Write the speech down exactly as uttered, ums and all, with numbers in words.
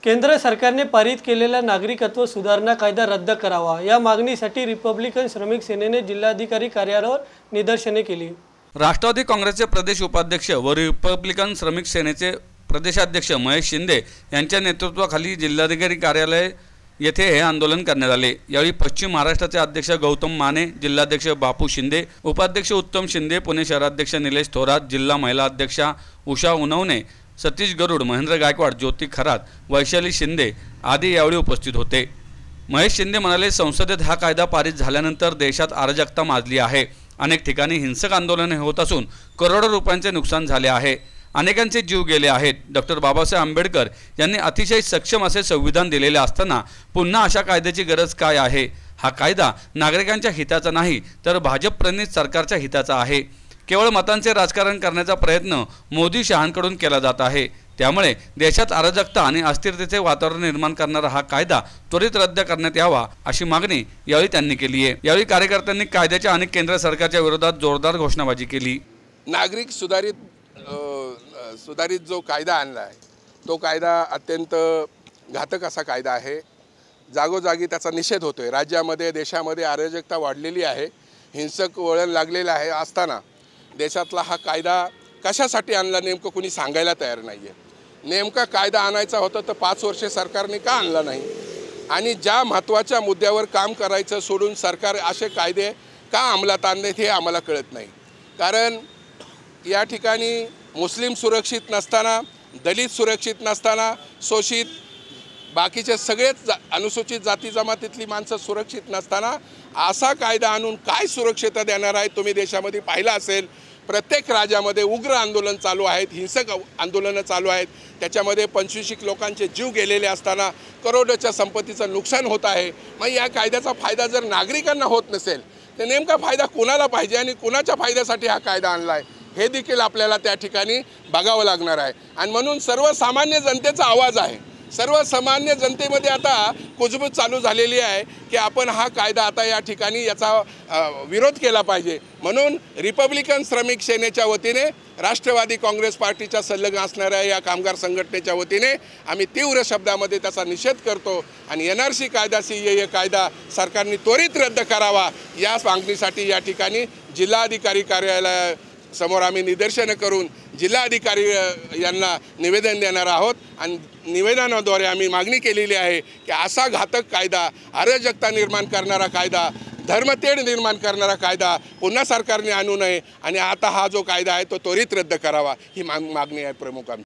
केंद्र सरकारने पारित केलेला नागरिकत्व सुधारणा कायदा रद्द करावा या मागणीसाठी रिपब्लिकन श्रमिक सेनेने जिल्हाधिकारी कार्यालयावर निदर्शने केली। राष्ट्रवादी काँग्रेसचे प्रदेश उपाध्यक्ष व रिपब्लिकन श्रमिक सेनेचे प्रदेशाध्यक्ष महेश शिंदे यांच्या नेतृत्वाखाली जिल्हाधिकारी कार्यालय येथे हे आंदोलन करण्यात आले। यावेळी पश्चिम महाराष्ट्राचे अध्यक्ष गौतम माने, जिल्हाध्यक्ष बापू शिंदे, उपाध्यक्ष उत्तम शिंदे, पुणे शहराध्यक्ष निलेश थोरात, जिल्हा महिला अध्यक्षा उषा उनवणे, सतीश गरुड, महेंद्र गायकवाड, ज्योती खरात, वैशाली शिंदे आदी यावेळी उपस्थित होते। महेश शिंदे म्हणाले, संसदेत हा कायदा पारित झाल्यानंतर देशात अराजकता माजली आहे। अनेक ठिकाणी हिंसक आंदोलने होत असून करोडो रुपयांचे नुकसान झाले आहे। अनेकांचे जीव गेले आहेत। डॉक्टर बाबासाहेब आंबेडकर यांनी अतिशय सक्षम असे संविधान दिलेले असताना पुन्हा अशा कायद्याची गरज काय आहे? हा कायदा नागरिकांच्या हिताचा नाही तर भाजप प्रणित सरकारच्या हिताचा आहे। केवळ मतांचे राजकारण करण्याचा प्रयत्न मोदी शहांकडून केला जात आहे। त्यामुळे देशात अराजकता आणि अस्थिरतेचे वातावरण निर्माण करणारा हा कायदा त्वरित रद्द करण्यात यावा अशी मागणी यावेळी त्यांनी केली आहे। यावेळी कार्यकर्त्यांनी कायद्याच्या आणि केंद्र सरकारच्या विरोधात जोरदार घोषणाबाजी केली। नागरिक सुधारित सुधारित जो कायदा आणला आहे तो कायदा अत्यंत घातक असा कायदा आहे। जागोजागी त्याचा निषेध होतोय। राज्यामध्ये देशामध्ये अराजकता वाढलेली आहे, हिंसक वळण लागलेलं आहे असताना देशातला हा कायदा कशासाठी आणला नेमकं कोणी सांगायला तयार नाही आहे। नेमका कायदा आणायचा होता तर पाच वर्षे सरकारने का आणला नाही आणि ज्या महत्त्वाच्या मुद्द्यावर काम करायचं सोडून सरकार असे कायदे का अंमलात आणलेत हे आम्हाला कळत नाही। कारण या ठिकाणी मुस्लिम सुरक्षित नसताना, दलित सुरक्षित नसताना, शोषित बाकीचे सगळेच जा अनुसूचित जाती जमातीतली माणसं सुरक्षित नसताना असा कायदा आणून काय सुरक्षितता देणार आहे? तुम्ही देशामध्ये पाहिलं असेल, प्रत्येक राज्यामध्ये उग्र आंदोलन चालू आहेत, हिंसक आंदोलनं चालू आहेत। त्याच्यामध्ये पंचवीस लोकांचे जीव गेलेले असताना करोडोच्या संपत्तीचं नुकसान होत आहे। मग या कायद्याचा फायदा जर नागरिकांना होत नसेल तर नेमका फायदा कोणाला पाहिजे आणि कोणाच्या फायद्यासाठी हा कायदा आणला आहे हे देखील आपल्याला त्या ठिकाणी बघावं लागणार आहे। आणि म्हणून सर्वसामान्य जनतेचा आवाज आहे। सर्वसामान्य जनतेमध्ये आता कुजबूज चालू झालेली आहे की आपण हा कायदा आता या ठिकाणी याचा विरोध केला पाहिजे। म्हणून रिपब्लिकन श्रमिक सेनेच्या वतीने, राष्ट्रवादी काँग्रेस पार्टीच्या संलग्न असणाऱ्या या कामगार संघटनेच्या वतीने आम्ही तीव्र शब्दामध्ये त्याचा निषेध करतो आणि एन आर सी कायदा सी ए ए कायदा सरकारने त्वरित रद्द करावा या मागणीसाठी या ठिकाणी जिल्हाधिकारी कार्यालय समोर आम्ही निदर्शनं करून जिल्हाधिकारी यांना निवेदन देणार आहोत। आणि निवेदनाद्वारे आम्ही मागणी केलेली आहे की असा घातक कायदा, अराजकता निर्माण करणारा कायदा, धर्मतेढ निर्माण करणारा कायदा पुन्हा सरकारने आणू नये आणि आता हा जो कायदा आहे तो त्वरित रद्द करावा ही मागणी आहे प्रमुख आमची।